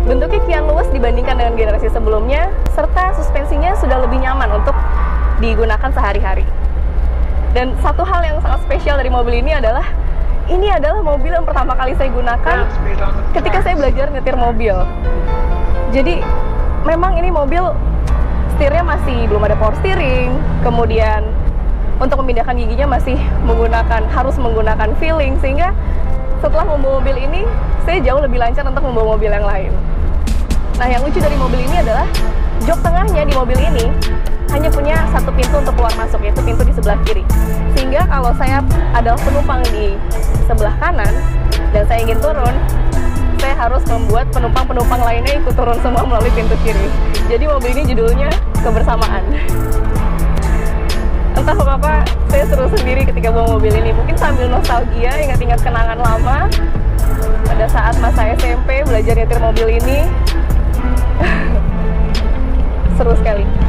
Bentuknya kian luas dibandingkan dengan generasi sebelumnya, serta suspensinya sudah lebih nyaman untuk digunakan sehari-hari. Dan satu hal yang sangat spesial dari mobil ini adalah mobil yang pertama kali saya gunakan ketika saya belajar nyetir mobil. Jadi memang ini mobil setirnya masih belum ada power steering, kemudian untuk memindahkan giginya harus menggunakan feeling, sehingga setelah membawa mobil ini saya jauh lebih lancar untuk membawa mobil yang lain. Nah, yang lucu dari mobil ini adalah jok tengahnya di mobil ini hanya punya satu pintu untuk keluar masuk, yaitu pintu di sebelah kiri. Sehingga kalau saya adalah penumpang di sebelah kanan dan saya ingin turun, saya harus membuat penumpang-penumpang lainnya ikut turun semua melalui pintu kiri. Jadi mobil ini judulnya Kebersamaan. Entah kenapa saya seru sendiri ketika bawa mobil ini. Mungkin sambil nostalgia, ingat-ingat kenangan lama pada saat masa SMP belajar nyetir mobil ini. Seru sekali.